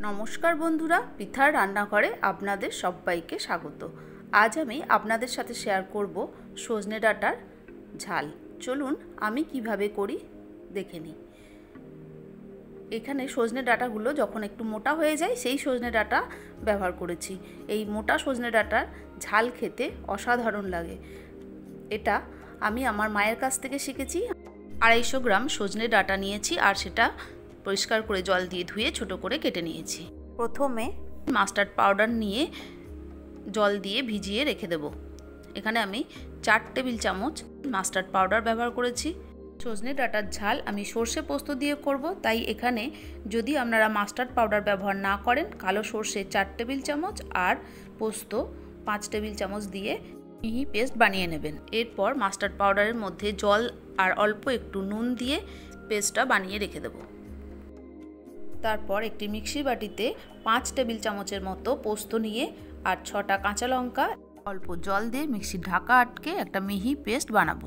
নমস্কার বন্ধুরা, পৃথার রান্নাঘরে আপনাদের সবাইকে স্বাগত। আজ আমি আপনাদের সাথে শেয়ার করব সজনে ডাঁটার ঝাল। চলুন আমি কিভাবে করি দেখে নিই। এখানে সজনে ডাঁটাগুলো যখন একটু মোটা হয়ে যায় সেই সজনে ডাঁটা ব্যবহার করেছি। এই মোটা সজনে ডাঁটার ঝাল খেতে অসাধারণ লাগে। এটা আমি আমার মায়ের কাছ থেকে শিখেছি। 250 গ্রাম সজনে ডাঁটা নিয়েছি আর সেটা পরিষ্কার করে জল দিয়ে ধুয়ে ছোট করে কেটে নিয়েছি। প্রথমে মাস্টার্ড পাউডার নিয়ে জল দিয়ে ভিজিয়ে রেখে দেব। এখানে আমি 4 টেবিল চামচ মাস্টার্ড পাউডার ব্যবহার করেছি। সজনে ডাঁটার ঝাল আমি সর্ষে পোস্ত দিয়ে করব, তাই এখানে যদি আপনারা মাস্টার্ড পাউডার ব্যবহার না করেন, কালো সর্ষে 4 টেবিল চামচ আর পোস্ত 5 টেবিল চামচ দিয়ে মিহি পেস্ট বানিয়ে নেবেন। এরপর মাস্টার্ড পাউডারের মধ্যে জল আর অল্প একটু নুন দিয়ে পেস্টটা বানিয়ে রেখে দেব। তারপর একটি মিক্সির বাটিতে 5 টেবিল চামচের মতো পোস্ত নিয়ে আর 6টা কাঁচা লঙ্কা অল্প জল দিয়ে মিক্সির ঢাকা আটকে একটা মিহি পেস্ট বানাবো।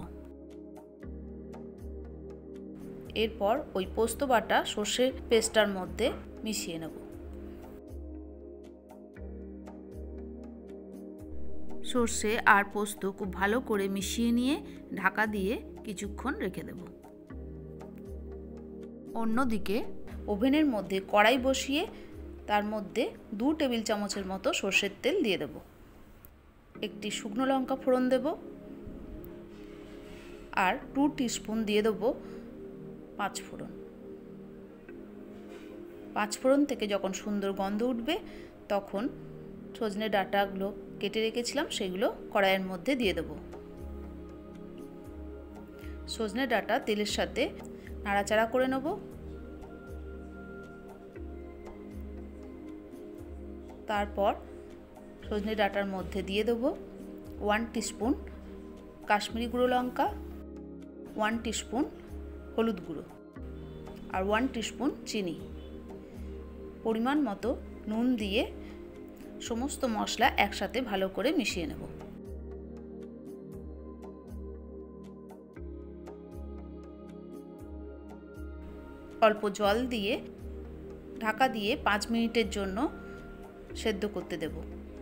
এরপর ওই পোস্ত বাটা সর্ষের পেস্টটার মধ্যে মিশিয়ে নেব। সর্ষে আর পোস্ত খুব ভালো করে মিশিয়ে নিয়ে ঢাকা দিয়ে কিছুক্ষণ রেখে দেব। অন্যদিকে ওভেনের মধ্যে কড়াই বসিয়ে তার মধ্যে 2 টেবিল চামচের মতো সর্ষের তেল দিয়ে দেব। একটি শুকনো লঙ্কা ফোড়ন দেব আর 2 টিস্পুন দিয়ে দেব 5 ফোড়ন। 5 ফোড়ন থেকে যখন সুন্দর গন্ধ উঠবে তখন সজনে ডাঁটাগুলো কেটে রেখেছিলাম সেগুলো কড়াইয়ের মধ্যে দিয়ে দেব। সজনে ডাঁটা তেলের সাথে নাড়াচাড়া করে নেব। তারপর সজনে ডাঁটার মধ্যে দিয়ে দেব 1 টিস্পুন কাশ্মীরি গুঁড়ো লঙ্কা, 1 টিস্পুন হলুদ গুঁড়ো আর 1 টিস্পুন চিনি। পরিমাণ মতো নুন দিয়ে সমস্ত মশলা একসাথে ভালো করে মিশিয়ে নেব। অল্প জল দিয়ে ঢাকা দিয়ে 5 মিনিটের জন্য সেদ্ধ করতে দেব।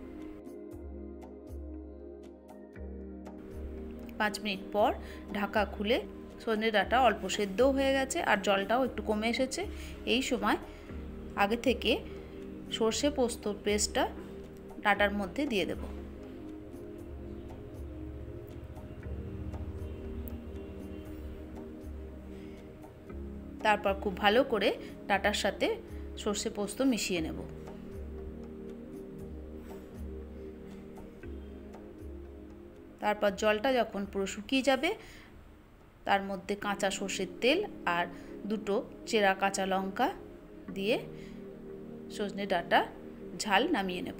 5 মিনিট পর ঢাকা খুলে সজনে ডাঁটা অল্প সেদ্ধও হয়ে গেছে আর জলটাও একটু কমে এসেছে। এই সময় আগে থেকে সর্ষে পোস্ত পেস্টটা ডাঁটার মধ্যে দিয়ে দেব। তারপর খুব ভালো করে ডাঁটার সাথে সর্ষে পোস্ত মিশিয়ে নেব। তারপর জলটা যখন পুরো শুকিয়ে যাবে তার মধ্যে কাঁচা সর্ষের তেল আর 2টো চেরা কাঁচা লঙ্কা দিয়ে সজনে ডাঁটা ঝাল নামিয়ে নেব।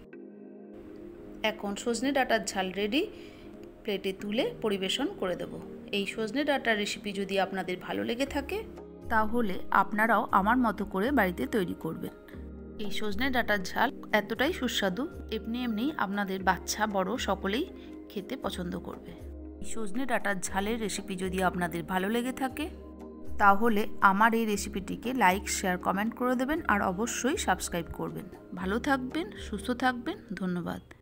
এখন সজনে ডাঁটার ঝাল রেডি, প্লেটে তুলে পরিবেশন করে দেব। এই সজনে ডাঁটার রেসিপি যদি আপনাদের ভালো লেগে থাকে তাহলে আপনারাও আমার মতো করে বাড়িতে তৈরি করবেন। এই সজনে ডাঁটার ঝাল এতটাই সুস্বাদু, এমনি আপনাদের বাচ্চা বড় সকলেই খেতে পছন্দ করবে। এই সজনে ডাঁটার ঝালের রেসিপি যদি আপনাদের ভালো লেগে থাকে তাহলে আমার এই রেসিপিটিকে লাইক, শেয়ার, কমেন্ট করে দেবেন আর অবশ্যই সাবস্ক্রাইব করবেন। ভালো থাকবেন, সুস্থ থাকবেন। ধন্যবাদ।